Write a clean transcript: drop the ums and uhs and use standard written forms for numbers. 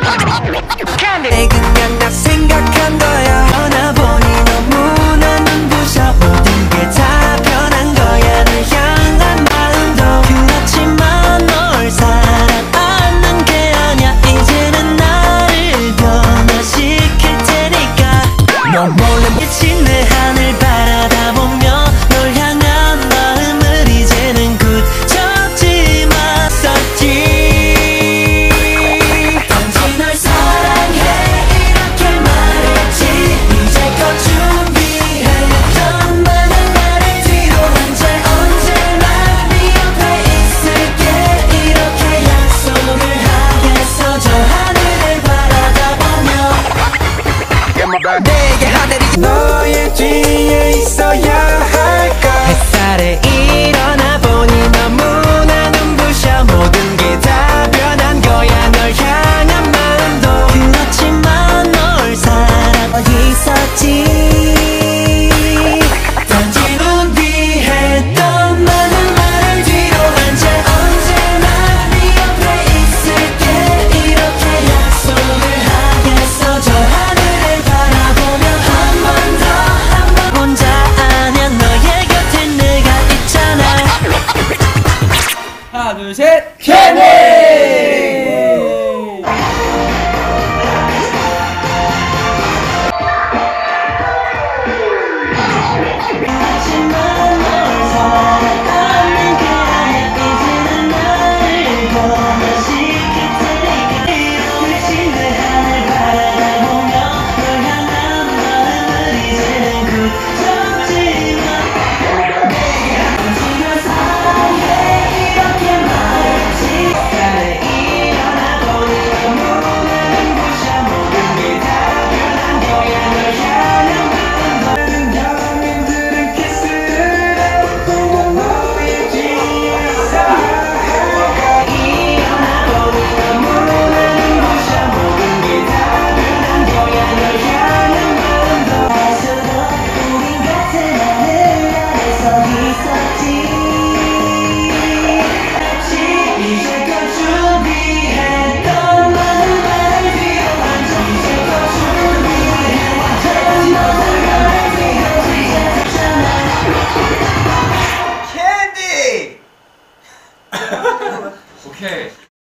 내 그냥 나 생각한 거야. 떠나보니 너무나 눈부셔. 모든 게 다 변한 거야. 널 향한 마음도 그렇지만 널 사랑 안 한 게 아냐. 이제는 나를 변화시킬 테니까. 너 몰래 미친 내 하늘 바라다 보며 널 향한 마음을 이제는 굳혀지 맞섰지. 내